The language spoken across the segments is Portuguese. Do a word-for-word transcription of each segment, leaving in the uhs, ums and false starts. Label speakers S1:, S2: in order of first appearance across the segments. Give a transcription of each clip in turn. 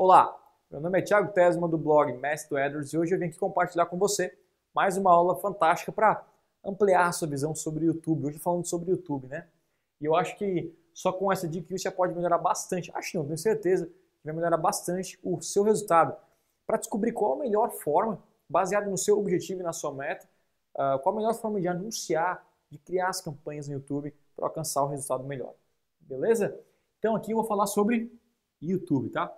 S1: Olá, meu nome é Thiago Tesma do blog Mestre do AdWords e hoje eu vim aqui compartilhar com você mais uma aula fantástica para ampliar a sua visão sobre o YouTube. Hoje falando sobre o YouTube, né? E eu acho que só com essa dica você já pode melhorar bastante, acho não, tenho certeza que vai melhorar bastante o seu resultado para descobrir qual a melhor forma, baseado no seu objetivo e na sua meta, uh, qual a melhor forma de anunciar, de criar as campanhas no YouTube para alcançar o resultado melhor. Beleza? Então aqui eu vou falar sobre YouTube, tá?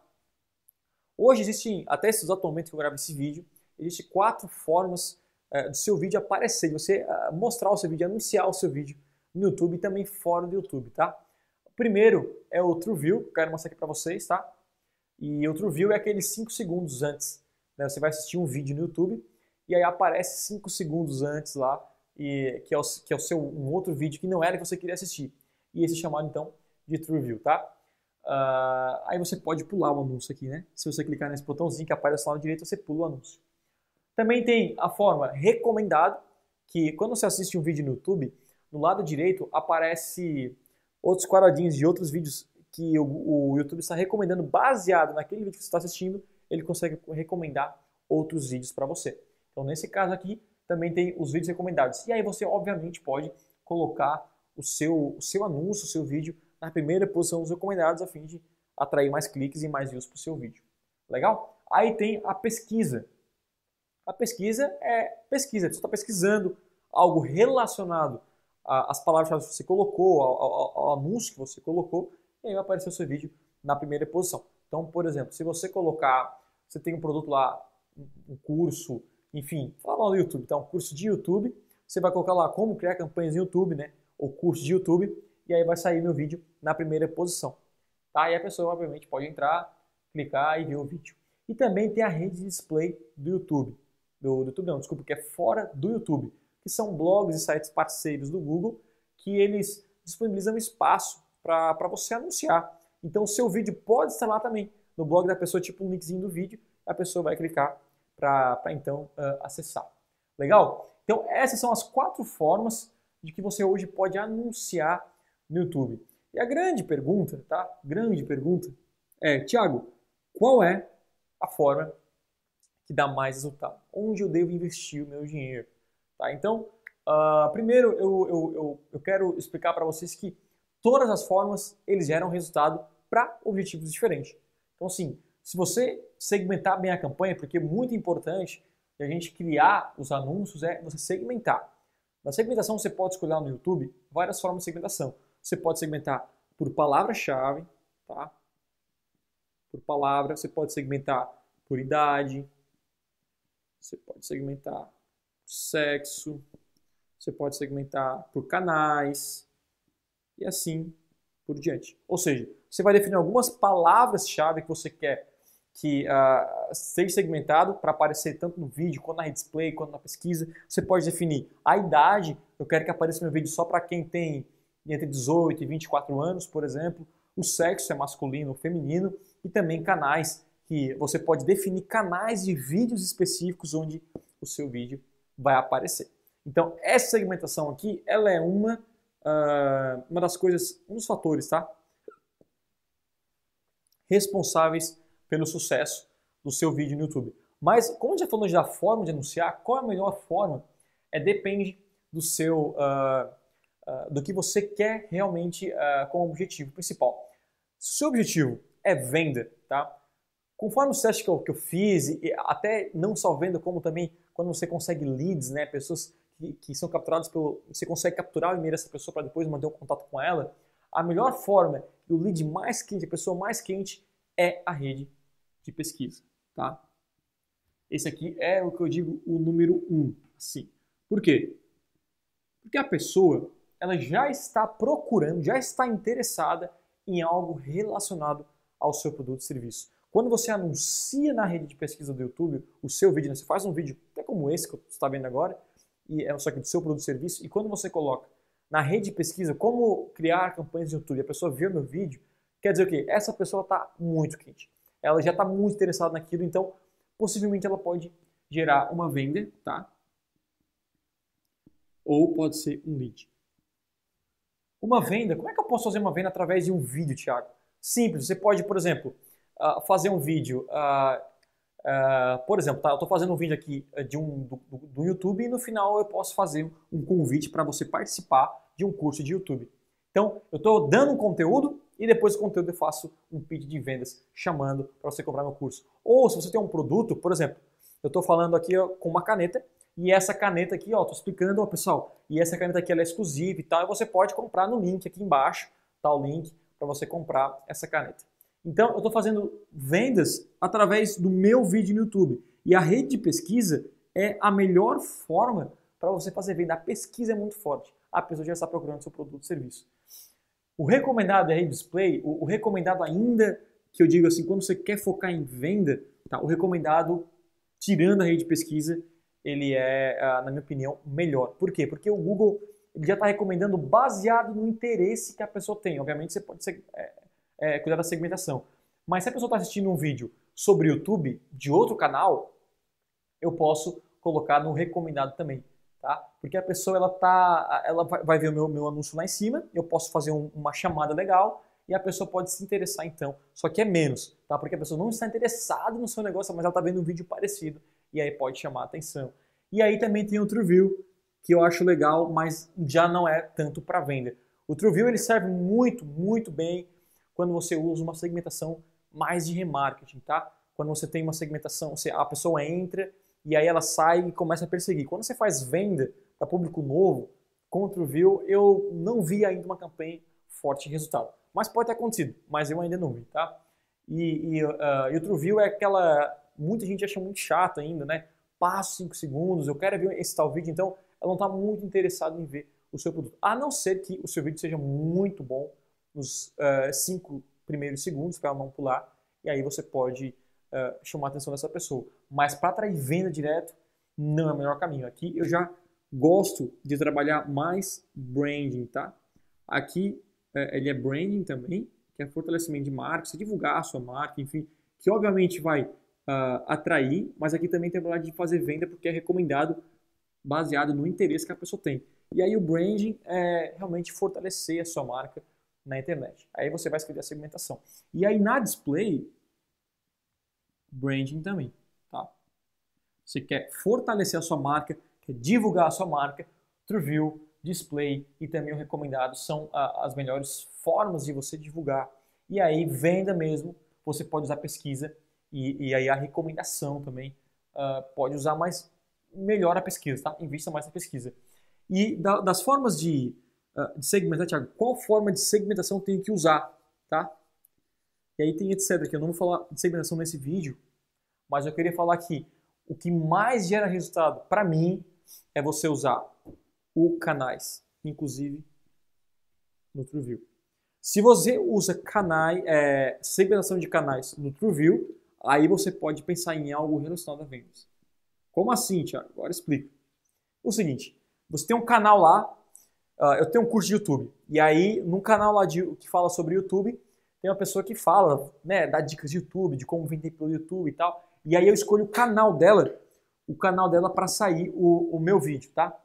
S1: Hoje existem, até esses atualmente que eu gravo esse vídeo, existem quatro formas uh, do seu vídeo aparecer, de você uh, mostrar o seu vídeo, anunciar o seu vídeo no YouTube e também fora do YouTube, tá? O primeiro é o TrueView, que eu quero mostrar aqui para vocês, tá? E o TrueView é aqueles cinco segundos antes, né? Você vai assistir um vídeo no YouTube e aí aparece cinco segundos antes lá, e, que, é o, que é o seu, um outro vídeo que não era que você queria assistir. E esse é chamado então de TrueView, tá? Uh, aí você pode pular o anúncio aqui, né? Se você clicar nesse botãozinho que aparece lá na direita, você pula o anúncio. Também tem a forma recomendado, que quando você assiste um vídeo no YouTube, no lado direito aparece outros quadradinhos de outros vídeos que o, o YouTube está recomendando baseado naquele vídeo que você está assistindo, ele consegue recomendar outros vídeos para você. Então nesse caso aqui também tem os vídeos recomendados. E aí você obviamente pode colocar o seu, o seu anúncio, o seu vídeo na primeira posição dos recomendados a fim de atrair mais cliques e mais views para o seu vídeo. Legal? Aí tem a pesquisa. A pesquisa é pesquisa, você está pesquisando algo relacionado às palavras que você colocou, ao, ao, ao anúncio que você colocou, e aí vai aparecer o seu vídeo na primeira posição. Então, por exemplo, se você colocar, você tem um produto lá, um curso, enfim, fala lá no YouTube, tá? Um curso de YouTube, você vai colocar lá como criar campanhas no YouTube, né? Ou curso de YouTube, e aí vai sair meu vídeo na primeira posição. Tá? E a pessoa, obviamente, pode entrar, clicar e ver o vídeo. E também tem a rede de display do YouTube. Do, do YouTube não, desculpa, que é fora do YouTube. Que são blogs e sites parceiros do Google que eles disponibilizam espaço para você anunciar. Então o seu vídeo pode estar lá também, no blog da pessoa, tipo um linkzinho do vídeo, a pessoa vai clicar para então uh, acessar. Legal? Então essas são as quatro formas de que você hoje pode anunciar no YouTube. E a grande pergunta, tá? Grande pergunta é, Thiago, qual é a forma que dá mais resultado? Onde eu devo investir o meu dinheiro? Tá? Então, uh, primeiro eu, eu, eu, eu quero explicar para vocês que todas as formas eles geram resultado para objetivos diferentes. Então, assim, se você segmentar bem a campanha, porque é muito importante a gente criar os anúncios, é você segmentar. Na segmentação você pode escolher no YouTube várias formas de segmentação. Você pode segmentar por palavra-chave, tá? Por palavra, você pode segmentar por idade, você pode segmentar por sexo, você pode segmentar por canais e assim por diante. Ou seja, você vai definir algumas palavras-chave que você quer que uh, seja segmentado para aparecer tanto no vídeo, quanto na rede display, quanto na pesquisa. Você pode definir a idade, eu quero que apareça meu vídeo só para quem tem entre dezoito e vinte e quatro anos, por exemplo. O sexo é masculino ou feminino. E também canais, que você pode definir canais de vídeos específicos onde o seu vídeo vai aparecer. Então, essa segmentação aqui, ela é uma, uh, uma das coisas, um dos fatores, tá? Responsáveis pelo sucesso do seu vídeo no YouTube. Mas, como a gente já falou da forma de anunciar, qual é a melhor forma? É depende do seu, uh, uh, do que você quer realmente uh, como objetivo principal. Se o seu objetivo é venda, tá? Conforme os testes que eu, que eu fiz, e até não só venda, como também quando você consegue leads, né? Pessoas que, que são capturadas pelo... Você consegue capturar o e-mail dessa pessoa para depois manter um contato com ela. A melhor forma e o lead mais quente, a pessoa mais quente, é a rede de pesquisa, tá? Esse aqui é o que eu digo o número um, assim. Por quê? Porque a pessoa, ela já está procurando, já está interessada em algo relacionado ao seu produto ou serviço. Quando você anuncia na rede de pesquisa do YouTube o seu vídeo, né? Você faz um vídeo até como esse que você está vendo agora, e é só que do seu produto ou serviço, e quando você coloca na rede de pesquisa como criar campanhas no YouTube, a pessoa vê o meu vídeo, quer dizer o quê? Essa pessoa está muito quente. Ela já está muito interessada naquilo, então possivelmente ela pode gerar uma venda, tá? Ou pode ser um lead. Uma venda, como é que eu posso fazer uma venda através de um vídeo, Thiago? Simples, você pode, por exemplo, uh, fazer um vídeo, uh, uh, por exemplo, tá, eu estou fazendo um vídeo aqui de um, do, do YouTube e no final eu posso fazer um convite para você participar de um curso de YouTube. Então, eu estou dando um conteúdo e depois do conteúdo eu faço um pitch de vendas chamando para você comprar meu curso. Ou se você tem um produto, por exemplo, eu estou falando aqui ó, com uma caneta e essa caneta aqui, ó, estou explicando, ó, pessoal, e essa caneta aqui ela é exclusiva e tal, e você pode comprar no link aqui embaixo, tá o link para você comprar essa caneta. Então, eu estou fazendo vendas através do meu vídeo no YouTube. E a rede de pesquisa é a melhor forma para você fazer venda. A pesquisa é muito forte. A pessoa já está procurando seu produto ou serviço. O recomendado é rede display, o, o recomendado ainda, que eu digo assim, quando você quer focar em venda, tá, o recomendado, tirando a rede de pesquisa, ele é, na minha opinião, melhor. Por quê? Porque o Google ele já está recomendando baseado no interesse que a pessoa tem. Obviamente, você pode ser, é, é, cuidar da segmentação. Mas se a pessoa está assistindo um vídeo sobre YouTube de outro canal, eu posso colocar no recomendado também. Tá? Porque a pessoa ela tá, ela vai ver o meu, meu anúncio lá em cima, eu posso fazer um, uma chamada legal e a pessoa pode se interessar então. Só que é menos, tá? Porque a pessoa não está interessada no seu negócio, mas ela está vendo um vídeo parecido e aí pode chamar a atenção. E aí também tem o TrueView, que eu acho legal, mas já não é tanto para venda. O TrueView ele serve muito, muito bem quando você usa uma segmentação mais de remarketing, tá? Quando você tem uma segmentação, você, a pessoa entra e aí ela sai e começa a perseguir. Quando você faz venda para público novo, com o TrueView, eu não vi ainda uma campanha forte de resultado. Mas pode ter acontecido, mas eu ainda não vi, tá? E, e, uh, e o TrueView é aquela... Muita gente acha muito chato ainda, né? Passo cinco segundos, eu quero ver esse tal vídeo, então ela não está muito interessada em ver o seu produto. A não ser que o seu vídeo seja muito bom nos cinco uh, primeiros segundos, para ela não pular, e aí você pode... Uh, chamar a atenção dessa pessoa. Mas para atrair venda direto, não é o melhor caminho. Aqui eu já gosto de trabalhar mais branding, tá? Aqui uh, ele é branding também, que é fortalecimento de marca, você divulgar a sua marca, enfim, que obviamente vai uh, atrair, mas aqui também tem a habilidade de fazer venda porque é recomendado baseado no interesse que a pessoa tem. E aí o branding é realmente fortalecer a sua marca na internet. Aí você vai escolher a segmentação. E aí na display, branding também, tá? Você quer fortalecer a sua marca, quer divulgar a sua marca, TrueView, display e também o recomendado são ah, as melhores formas de você divulgar. E aí, venda mesmo, você pode usar pesquisa e, e aí a recomendação também uh, pode usar mais, melhor a pesquisa, tá? Invista mais na pesquisa. E da, das formas de, uh, de segmentar, Thiago, qual forma de segmentação tem que usar, tá? E aí tem etcétera aqui. Eu não vou falar de segmentação nesse vídeo, mas eu queria falar que o que mais gera resultado para mim é você usar o canais, inclusive no TrueView. Se você usa canais, é, segmentação de canais no TrueView, aí você pode pensar em algo relacionado a vendas. Como assim, Thiago? Agora explico. O seguinte, você tem um canal lá, uh, eu tenho um curso de YouTube, e aí num canal lá de, que fala sobre YouTube, tem uma pessoa que fala, né, dá dicas de YouTube, de como vender pelo YouTube e tal. E aí eu escolho o canal dela, o canal dela para sair o, o meu vídeo, tá?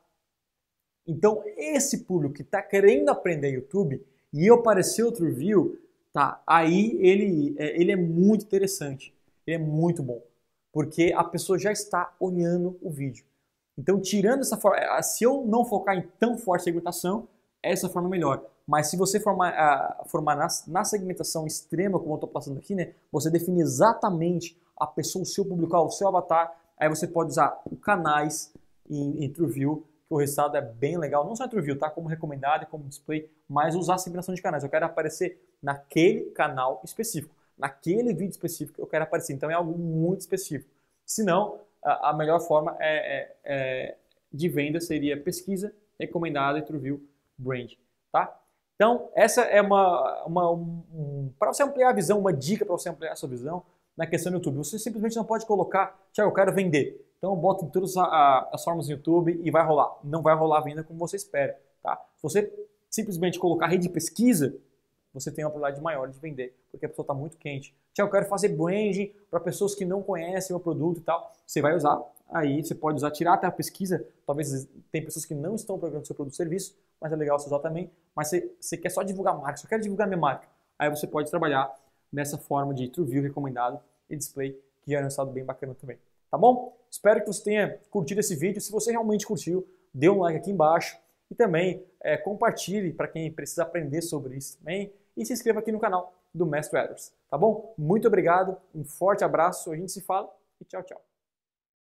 S1: Então esse público que está querendo aprender YouTube e eu aparecer outro review, tá? Aí ele, ele é muito interessante, ele é muito bom, porque a pessoa já está olhando o vídeo. Então tirando essa forma, se eu não focar em tão forte segmentação, essa forma é melhor. Mas se você formar, uh, formar na, na segmentação extrema, como eu estou passando aqui, né, você define exatamente a pessoa, o seu público, o seu avatar, aí você pode usar o canais em, em TrueView, que o resultado é bem legal. Não só em TrueView, tá? Como recomendado e como display, mas usar a segmentação de canais. Eu quero aparecer naquele canal específico, naquele vídeo específico eu quero aparecer. Então é algo muito específico. Se não, a, a melhor forma é, é, é, de venda seria pesquisa, recomendado e TrueView brand, tá? Então, essa é uma, uma um, um, para você ampliar a visão, uma dica para você ampliar a sua visão na questão do YouTube. Você simplesmente não pode colocar, Thiago, eu quero vender. Então, bota em todas as formas do YouTube e vai rolar. Não vai rolar a venda como você espera, tá? Se você simplesmente colocar rede de pesquisa, você tem uma probabilidade maior de vender, porque a pessoa está muito quente. Thiago, eu quero fazer branding para pessoas que não conhecem o produto e tal. Você vai usar, aí você pode usar, tirar até a pesquisa. Talvez tem pessoas que não estão procurando seu produto ou serviço, mas é legal você usar também. Mas você, você quer só divulgar marca, só quero divulgar minha marca. Aí você pode trabalhar nessa forma de TrueView recomendado e display, que é um resultado bem bacana também. Tá bom? Espero que você tenha curtido esse vídeo. Se você realmente curtiu, dê um like aqui embaixo e também é, compartilhe para quem precisa aprender sobre isso também e se inscreva aqui no canal do Mestre AdWords. Tá bom? Muito obrigado, um forte abraço, a gente se fala e tchau, tchau.